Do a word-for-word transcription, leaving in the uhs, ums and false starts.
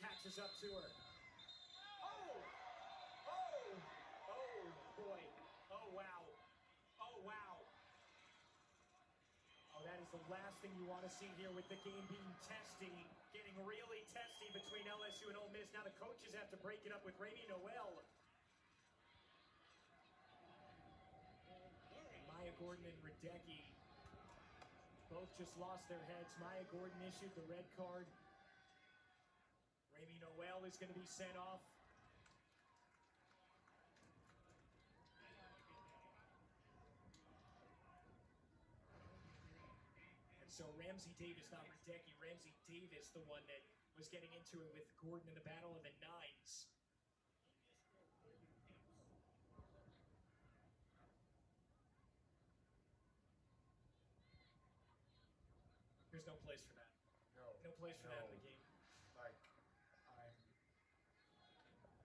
catches up to her. Oh! Oh! Oh, boy. Oh, wow. Oh, wow. Oh, that is the last thing you want to see here with the game being testy, getting really testy between L S U and Ole Miss. Now the coaches have to break it up with Ramie Noel. And Maya Gordon and Radecki both just lost their heads. Maya Gordon issued the red card. Ramie Noel is going to be sent off. And so Ramsey Davis, not Radecki, Ramsey Davis, the one that was getting into it with Gordon in the battle of the nines. There's no place for that. No. No place for no. that in the game.